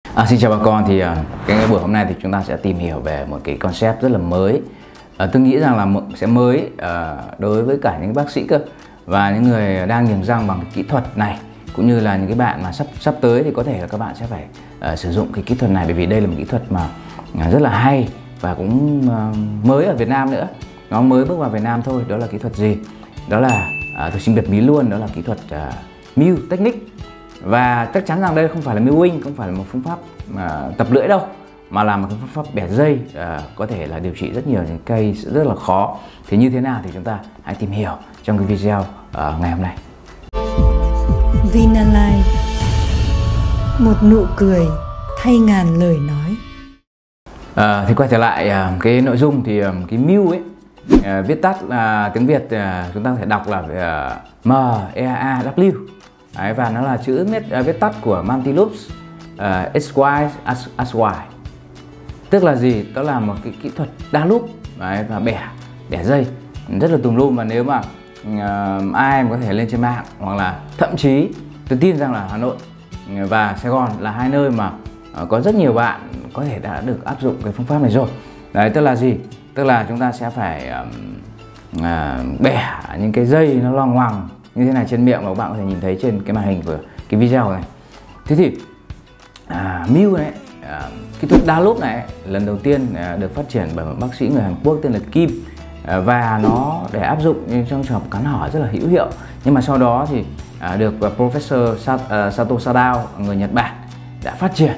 Xin chào bà con, thì cái buổi hôm nay thì chúng ta sẽ tìm hiểu về một cái concept rất là mới. Tôi nghĩ rằng là sẽ mới đối với cả những bác sĩ cơ, và những người đang niềng răng bằng cái kỹ thuật này, cũng như là những cái bạn mà sắp tới thì có thể là các bạn sẽ phải sử dụng cái kỹ thuật này, bởi vì đây là một kỹ thuật mà rất là hay và cũng mới ở Việt Nam nữa. Nó mới bước vào Việt Nam thôi. Đó là kỹ thuật gì? Đó là tôi xin bật mí luôn, đó là kỹ thuật Mew Technique. Và chắc chắn rằng đây không phải là mewing, không phải là một phương pháp tập lưỡi đâu, mà là một phương pháp bẻ dây, có thể là điều trị rất nhiều những case rất là khó. Thì như thế nào thì chúng ta hãy tìm hiểu trong cái video ngày hôm nay. Vinalife, một nụ cười thay ngàn lời nói. Thì quay trở lại cái nội dung, thì cái Mew ấy, viết tắt là tiếng Việt chúng ta có thể đọc là MEAAW. Đấy, và nó là chữ viết tắt của Multi Loops SY. Tức là gì? Đó là một cái kỹ thuật đa loop. Đấy, và bẻ dây rất là tùm lum. Và nếu mà ai mà có thể lên trên mạng, hoặc là thậm chí tôi tin rằng là Hà Nội và Sài Gòn là hai nơi mà có rất nhiều bạn có thể đã được áp dụng cái phương pháp này rồi. Đấy, tức là gì? Tức là chúng ta sẽ phải bẻ những cái dây nó loằng ngoằng như thế này trên miệng, mà các bạn có thể nhìn thấy trên cái màn hình của cái video này. Thế thì Mew này, kỹ thuật đa loop này lần đầu tiên được phát triển bởi một bác sĩ người Hàn Quốc tên là Kim, và nó để áp dụng trong trường hợp cắn hỏi rất là hữu hiệu. Nhưng mà sau đó thì được Professor Sato Sadao, người Nhật Bản, đã phát triển.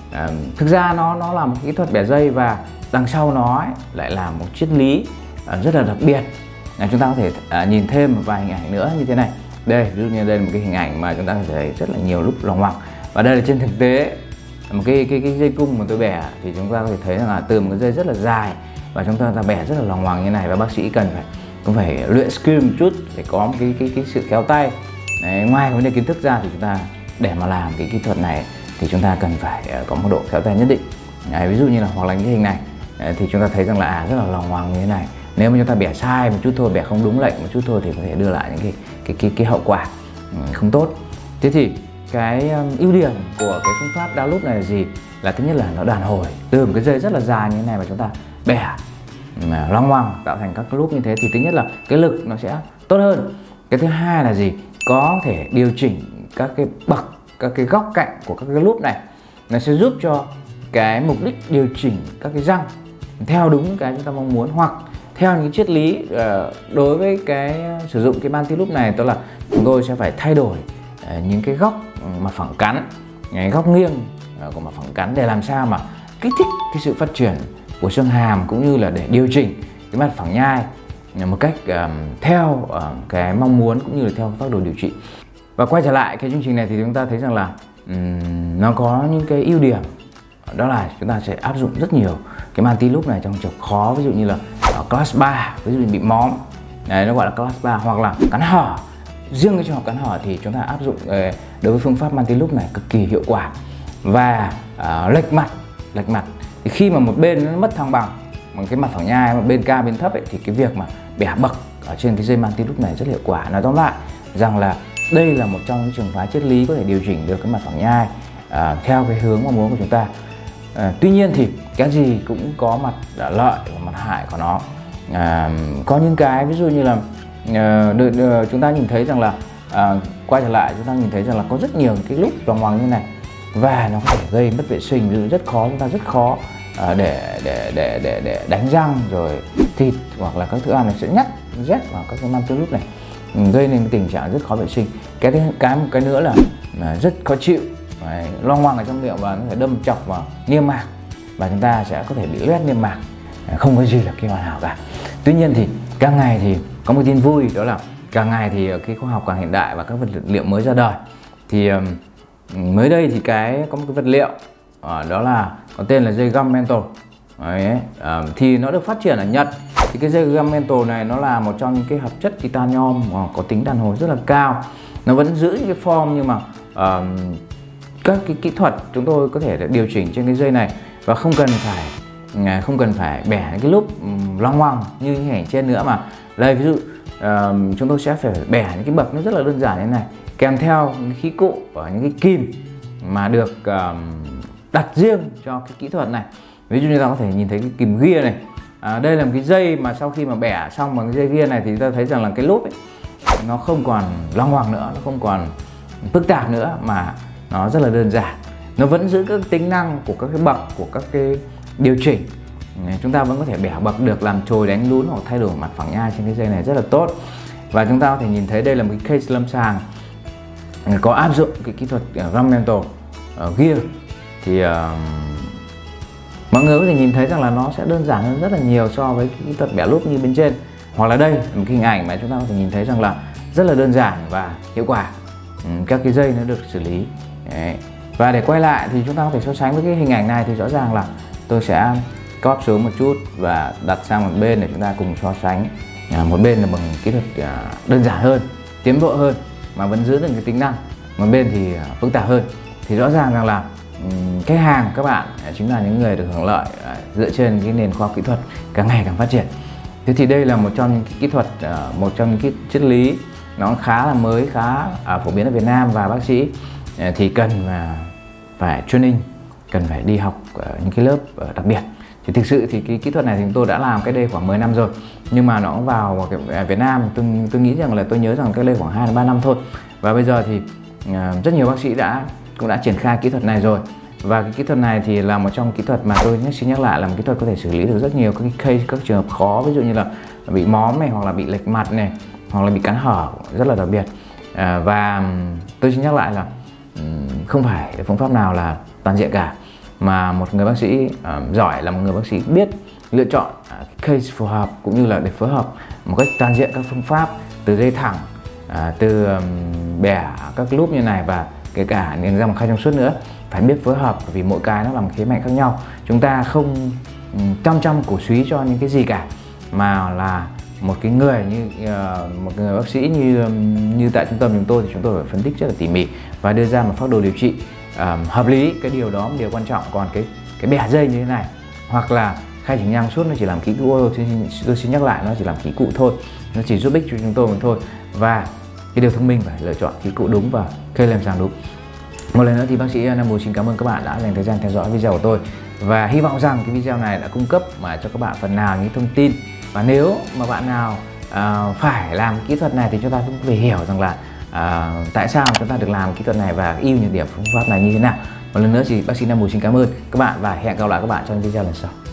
Thực ra nó là một kỹ thuật bẻ dây, và đằng sau nó lại là một triết lý rất là đặc biệt. Chúng ta có thể nhìn thêm một vài hình ảnh nữa như thế này. Đây, ví dụ như đây là một cái hình ảnh mà chúng ta có thể thấy rất là nhiều lúc loằng ngoằng. Và đây là trên thực tế một cái dây cung mà tôi bẻ, thì chúng ta có thể thấy rằng là từ một cái dây rất là dài và chúng ta bẻ rất là loằng ngoằng như này, và bác sĩ cũng phải luyện skill một chút để có một cái sự khéo tay. Đấy, ngoài vấn đề kiến thức ra thì chúng ta để mà làm cái kỹ thuật này thì chúng ta cần phải có một độ khéo tay nhất định. Đấy, ví dụ như là hoặc là những cái hình này thì chúng ta thấy rằng là rất là loằng ngoằng như thế này. Nếu mà chúng ta bẻ sai một chút thôi, bẻ không đúng lệnh một chút thôi, thì có thể đưa lại những cái hậu quả không tốt. Thế thì cái ưu điểm của cái phương pháp đa loop này là gì? Là thứ nhất là nó đàn hồi từ một cái dây rất là dài như thế này, mà chúng ta bẻ loằng ngoằng tạo thành các cái loop như thế, thì thứ nhất là cái lực nó sẽ tốt hơn. Cái thứ hai là gì? Có thể điều chỉnh các cái bậc, các cái góc cạnh của các cái loop này. Nó sẽ giúp cho cái mục đích điều chỉnh các cái răng theo đúng cái chúng ta mong muốn, hoặc theo những triết lý đối với cái sử dụng cái multi loop này, đó là chúng tôi sẽ phải thay đổi những cái góc mặt phẳng cắn, cái góc nghiêng của mặt phẳng cắn, để làm sao mà kích thích cái sự phát triển của xương hàm, cũng như là để điều chỉnh cái mặt phẳng nhai một cách theo cái mong muốn, cũng như là theo phác đồ điều trị. Và quay trở lại cái chương trình này thì chúng ta thấy rằng là nó có những cái ưu điểm, đó là chúng ta sẽ áp dụng rất nhiều cái multi loop này trong trường hợp khó, ví dụ như là class 3, ví dụ như bị móm, đấy, nó gọi là class 3, hoặc là cắn hở. Riêng cái trường hợp cắn hở thì chúng ta áp dụng đối với phương pháp multi loop này cực kỳ hiệu quả. Và lệch mặt thì khi mà một bên nó mất thăng bằng bằng cái mặt phẳng nhai, một bên cao bên thấp ấy, thì cái việc mà bẻ bậc ở trên cái dây multi loop này rất hiệu quả. Nói tóm lại rằng là đây là một trong những trường phái triết lý có thể điều chỉnh được cái mặt phẳng nhai theo cái hướng mong muốn của chúng ta. Tuy nhiên thì cái gì cũng có mặt lợi và mặt hại của nó. Có những cái ví dụ như là chúng ta nhìn thấy rằng là quay trở lại, chúng ta nhìn thấy rằng là có rất nhiều cái lúc loằng ngoằng như này, và nó có thể gây mất vệ sinh, ví dụ rất khó, chúng ta rất khó để đánh răng rồi thịt hoặc là các thức ăn này sẽ rét vào các cái multi loop này, gây nên tình trạng rất khó vệ sinh. Một cái nữa là rất khó chịu, loằng ngoằng ở trong miệng và nó thể đâm chọc vào niêm mạc, và chúng ta sẽ có thể bị loét niêm mạc. Không có gì là cái hoàn hảo cả. Tuy nhiên thì càng ngày thì có một tin vui, đó là càng ngày thì cái khoa học càng hiện đại và các vật liệu mới ra đời. Thì mới đây thì có một cái vật liệu đó là có tên là dây gum mental. Đấy, thì nó được phát triển ở Nhật. Thì cái dây gum mental này nó là một trong những cái hợp chất titanium có tính đàn hồi rất là cao. Nó vẫn giữ những cái form, nhưng mà các cái kỹ thuật chúng tôi có thể điều chỉnh trên cái dây này, và không cần phải bẻ những cái loop loằng ngoằng như hình ảnh trên nữa. Mà đây, ví dụ chúng tôi sẽ phải bẻ những cái bậc nó rất là đơn giản như thế này, kèm theo những khí cụ và những cái kim mà được đặt riêng cho cái kỹ thuật này. Ví dụ như ta có thể nhìn thấy cái kìm gear này. Đây là một cái dây mà sau khi mà bẻ xong bằng cái dây gear này thì ta thấy rằng là cái lốp ấy, nó không còn loằng ngoằng nữa, nó không còn phức tạp nữa, mà nó rất là đơn giản. Nó vẫn giữ các tính năng của các cái bậc, của các cái điều chỉnh. Chúng ta vẫn có thể bẻ bậc được, làm chồi, đánh lún hoặc thay đổi mặt phẳng nhai trên cái dây này rất là tốt. Và chúng ta có thể nhìn thấy đây là một cái case lâm sàng có áp dụng cái kỹ thuật Grummantle gear. Thì mọi người có thể nhìn thấy rằng là nó sẽ đơn giản hơn rất là nhiều so với kỹ thuật bẻ lốp như bên trên. Hoặc là đây là một cái hình ảnh mà chúng ta có thể nhìn thấy rằng là rất là đơn giản và hiệu quả. Các cái dây nó được xử lý. Đấy. Và để quay lại thì chúng ta có thể so sánh với cái hình ảnh này, thì rõ ràng là tôi sẽ cóp xuống một chút và đặt sang một bên để chúng ta cùng so sánh. Một bên là bằng kỹ thuật đơn giản hơn, tiến bộ hơn mà vẫn giữ được cái tính năng, một bên thì phức tạp hơn. Thì rõ ràng rằng là khách hàng các bạn chính là những người được hưởng lợi dựa trên cái nền khoa học kỹ thuật càng ngày càng phát triển. Thế thì đây là một trong những cái kỹ thuật, một trong những cái triết lý nó khá là mới, khá phổ biến ở Việt Nam, và bác sĩ thì cần phải training, cần phải đi học những cái lớp đặc biệt. Thì thực sự thì cái kỹ thuật này thì chúng tôi đã làm cách đây khoảng 10 năm rồi, nhưng mà nó vào Việt Nam tôi nghĩ rằng là tôi nhớ rằng cách đây khoảng 2 đến 3 năm thôi. Và bây giờ thì rất nhiều bác sĩ cũng đã triển khai kỹ thuật này rồi. Và cái kỹ thuật này thì là một trong kỹ thuật mà tôi xin nhắc lại là một kỹ thuật có thể xử lý được rất nhiều các cái case, các trường hợp khó, ví dụ như là bị móm này, hoặc là bị lệch mặt này, hoặc là bị cắn hở rất là đặc biệt. Và tôi xin nhắc lại là không phải phương pháp nào là toàn diện cả, mà một người bác sĩ giỏi là một người bác sĩ biết lựa chọn case phù hợp, cũng như là để phối hợp một cách toàn diện các phương pháp, từ dây thẳng, từ bẻ các loop như này, và kể cả niềng răng khai trong suốt nữa. Phải biết phối hợp, vì mỗi cái nó là một khía cạnh khác nhau. Chúng ta không trăm cổ suý cho những cái gì cả, mà là một cái người một người bác sĩ như tại trung tâm chúng tôi thì chúng tôi phải phân tích rất là tỉ mỉ và đưa ra một phác đồ điều trị hợp lý. Cái điều đó là điều quan trọng. Còn cái bẻ dây như thế này hoặc là khai chỉnh nhang suốt nó chỉ làm kỹ cụ thôi. Tôi xin nhắc lại, nó chỉ làm kỹ cụ thôi, nó chỉ giúp ích cho chúng tôi mà thôi. Và cái điều thông minh phải lựa chọn kỹ cụ đúng và khơi lâm sàng đúng. Một lần nữa thì bác sĩ Nam Bùi xin cảm ơn các bạn đã dành thời gian theo dõi video của tôi, và hy vọng rằng cái video này đã cung cấp cho các bạn phần nào những thông tin. Và nếu mà bạn nào phải làm kỹ thuật này thì chúng ta cũng phải hiểu rằng là tại sao chúng ta được làm kỹ thuật này và ưu nhược điểm phương pháp này như thế nào. Một lần nữa thì bác sĩ Nam Bùi xin cảm ơn các bạn và hẹn gặp lại các bạn trong video lần sau.